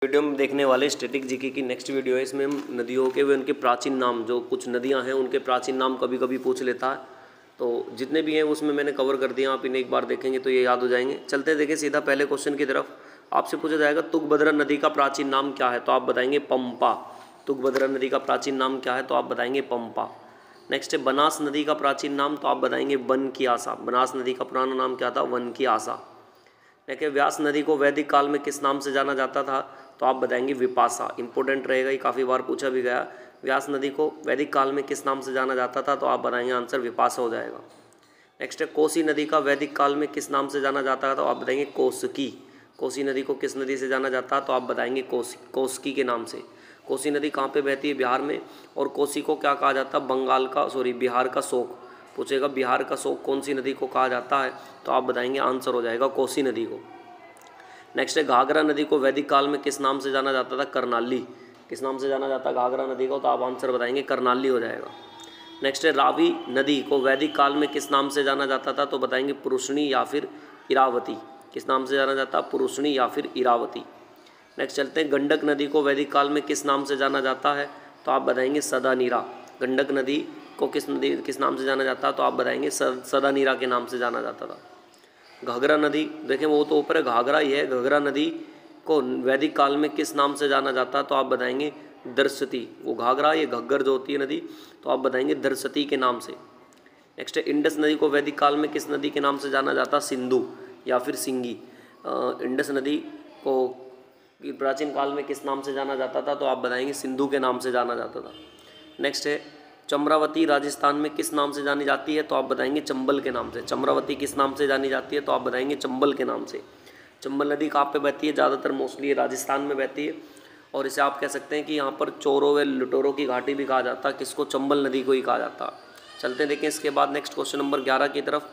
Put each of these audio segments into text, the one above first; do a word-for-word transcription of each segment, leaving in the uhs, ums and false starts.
Video में देखने वाले स्टैटिक जीके की नेक्स्ट वीडियो है। इसमें हम नदियों के वे उनके प्राचीन नाम, जो कुछ नदियां हैं उनके प्राचीन नाम कभी कभी पूछ लेता है, तो जितने भी हैं उसमें मैंने कवर कर दिया। आप इन्हें एक बार देखेंगे तो ये याद हो जाएंगे। चलते देखें सीधा पहले क्वेश्चन की तरफ। आपसे पूछा जाएगा तुंगभद्रा नदी का प्राचीन नाम क्या है, तो आप बताएंगे पंपा। तुंगभद्रा नदी का प्राचीन नाम क्या है, तो आप बताएंगे पंपा। नेक्स्ट है बनास नदी का प्राचीन नाम, तो आप बताएंगे वन की आशा। बनास नदी का पुराना नाम क्या था, वन की आशा। देखिए व्यास नदी को वैदिक काल में किस नाम से जाना जाता था, तो आप बताएंगे विपाशा। इंपॉर्टेंट रहेगा, ये काफ़ी बार पूछा भी गया। व्यास नदी को वैदिक काल में किस नाम से जाना जाता था, तो आप बताएंगे आंसर विपाशा हो जाएगा। नेक्स्ट है कोसी नदी का वैदिक काल में किस नाम से जाना जाता था, तो आप बताएंगे कोसकी। कोसी नदी को किस नदी से जाना जाता है, तो आप बताएंगे कोसी कोसकी के नाम से। कोसी नदी कहाँ पे बहती है, बिहार में। और कोसी को क्या कहा जाता है, बंगाल का सॉरी बिहार का शोक। पूछेगा बिहार का शोक कौन सी नदी को कहा जाता है, तो आप बताएंगे आंसर हो जाएगा कोसी नदी को। नेक्स्ट है घाघरा नदी को वैदिक काल में किस नाम से जाना जाता था, करनाली। किस नाम से जाना जाता है घाघरा नदी को, तो आप आंसर बताएंगे करनाली हो जाएगा। नेक्स्ट है रावी नदी को वैदिक काल में किस नाम से जाना जाता था, तो बताएंगे पुरुषणी या फिर इरावती। किस नाम से जाना जाता है, पुरुषणी या फिर इरावती। नेक्स्ट चलते हैं गंडक नदी को वैदिक काल में किस नाम से जाना जाता है, तो आप बताएंगे सदानीरा। गंडक नदी को किस नदी किस नाम से जाना जाता है, तो आप बताएंगे सदानीरा के नाम से जाना जाता था। घाघरा नदी देखें वो तो ऊपर है, घाघरा ही है। घाघरा नदी को वैदिक काल में किस नाम से जाना जाता है, तो आप बताएंगे दरसती। वो घाघरा ये घग्गर जो होती है नदी, तो आप बताएंगे दरसती के नाम से। नेक्स्ट है इंडस नदी को वैदिक काल में किस नदी के नाम से जाना जाता, सिंधु या फिर सिंगी। इंडस नदी को प्राचीन काल में किस नाम से जाना जाता था, तो आप बताएंगे सिंधु के नाम से जाना जाता था। नेक्स्ट है चम्रावती राजस्थान में किस नाम से जानी जाती है, तो आप बताएंगे चंबल के नाम से। चम्रावती किस नाम से जानी जाती है, तो आप बताएंगे चंबल के नाम से। चंबल नदी कहाँ पे बहती है, ज़्यादातर मोस्टली राजस्थान में बहती है। और इसे आप कह सकते हैं कि यहाँ पर चोरों व लुटेरों की घाटी भी कहा जाता है, किसको, चंबल नदी को ही कहा जाता है। चलते देखें इसके बाद नेक्स्ट क्वेश्चन नंबर ग्यारह की तरफ।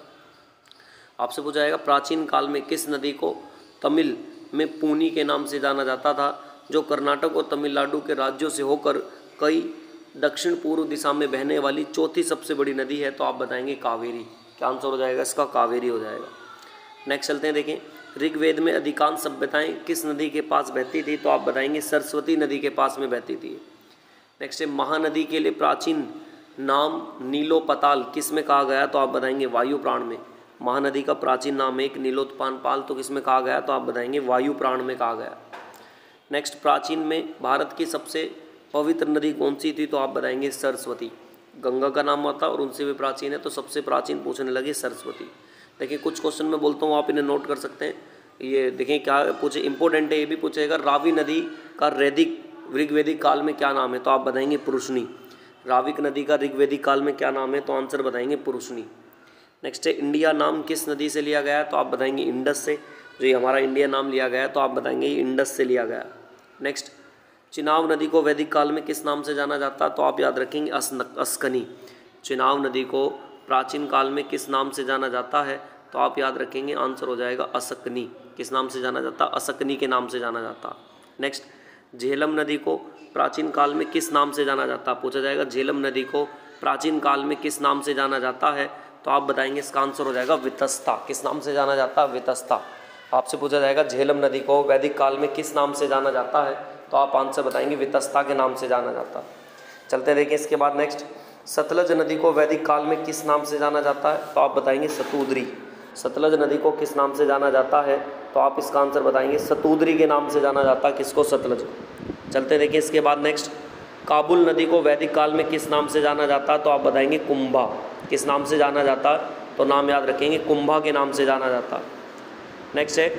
आपसे पूछा जाएगा प्राचीन काल में किस नदी को तमिल में पूनी के नाम से जाना जाता था, जो कर्नाटक और तमिलनाडु के राज्यों से होकर कई दक्षिण पूर्व दिशा में बहने वाली चौथी सबसे बड़ी नदी है, तो आप बताएंगे कावेरी। क्या आंसर हो जाएगा इसका, कावेरी हो जाएगा। नेक्स्ट चलते हैं देखें ऋग्वेद में अधिकांश सभ्यताएं किस नदी के पास बहती थी, तो आप बताएंगे सरस्वती नदी के पास में बहती थी। नेक्स्ट है महानदी के लिए प्राचीन नाम नीलोपताल किस में कहा गया, तो आप बताएंगे वायु प्राण में। महानदी का प्राचीन नाम एक नीलोत्पान पाल, तो किस में कहा गया, तो आप बताएंगे वायु प्राण में कहा गया। नेक्स्ट प्राचीन में भारत की सबसे पवित्र नदी कौन सी थी, तो आप बताएंगे सरस्वती। गंगा का नाम आता और उनसे भी प्राचीन है, तो सबसे प्राचीन पूछने लगे सरस्वती। देखिए कुछ क्वेश्चन मैं बोलता हूँ, आप इन्हें नोट कर सकते हैं। ये देखें क्या पूछे, इंपॉर्टेंट है, ये भी पूछेगा रावी नदी का वैदिक ऋग्वेदिक काल में क्या नाम है, तो आप बताएंगे पुरुषनी। राविक नदी का ऋग्वेदिक काल में क्या नाम है, तो आंसर बताएंगे पुरुषनी। नेक्स्ट है इंडिया नाम किस नदी से लिया गया है, तो आप बताएंगे इंडस से। जो ये हमारा इंडिया नाम लिया गया है, तो आप बताएंगे ये इंडस से लिया गया। नेक्स्ट चिनाब नदी को वैदिक काल में किस नाम से जाना जाता है, तो आप याद रखेंगे अस्कनी। चिनाब नदी को प्राचीन काल में किस नाम से जाना जाता है, तो आप याद रखेंगे आंसर हो जाएगा असकनी। किस नाम से जाना जाता है, असकनी के नाम से जाना जाता। नेक्स्ट झेलम नदी को प्राचीन काल में किस नाम से जाना जाता, पूछा जाएगा झेलम नदी को प्राचीन काल में किस नाम से जाना जाता है, तो आप बताएंगे इसका आंसर हो जाएगा वितस्ता। किस नाम से जाना जाता है, वितस्ता। आपसे पूछा जाएगा झेलम नदी को वैदिक काल में किस नाम से जाना जाता है, तो आप आंसर बताएंगे वितस्ता के नाम से जाना जाता है। चलते देखिए इसके बाद नेक्स्ट सतलज नदी को वैदिक काल में किस नाम से जाना जाता है, तो आप बताएंगे सतूद्री। सतलज नदी को किस नाम से जाना जाता है, तो आप इसका आंसर बताएंगे सतूद्री के नाम से जाना जाता है, किसको, सतलज को। चलते देखिए इसके बाद नेक्स्ट काबुल नदी को वैदिक काल में किस नाम से जाना जाता है, तो आप बताएंगे कुंभा। किस नाम से जाना जाता है, तो नाम याद रखेंगे कुंभा के नाम से जाना जाता है। नेक्स्ट है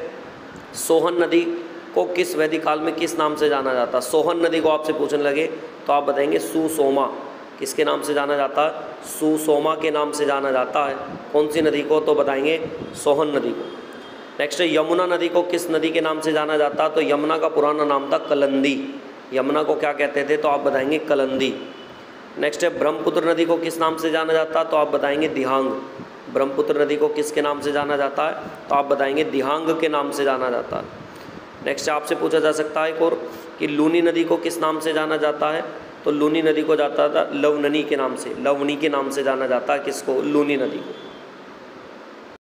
सोहन नदी को किस वैदिक काल में किस नाम से जाना जाता है। सोहन नदी को आपसे पूछने लगे तो आप बताएंगे सुसोमा। किसके नाम से जाना जाता है, सुसोमा के नाम से जाना जाता है। कौन सी नदी को, तो बताएंगे सोहन नदी को। नेक्स्ट है यमुना नदी को किस नदी के नाम से जाना जाता है, तो यमुना का पुराना नाम था कलंदी। यमुना को क्या कहते थे, तो आप बताएंगे कलंदी। नेक्स्ट है ब्रह्मपुत्र नदी को किस नाम से जाना जाता है, तो आप बताएंगे दिहांग। ब्रह्मपुत्र नदी को किसके नाम से जाना जाता है, तो आप बताएंगे दिहांग के नाम से जाना जाता है। नेक्स्ट आपसे पूछा जा सकता है एक और कि लूनी नदी को किस नाम से जाना जाता है, तो लूनी नदी को जाता था लवननी के नाम से। लवनी के नाम से जाना जाता है किसको, लूनी नदी को।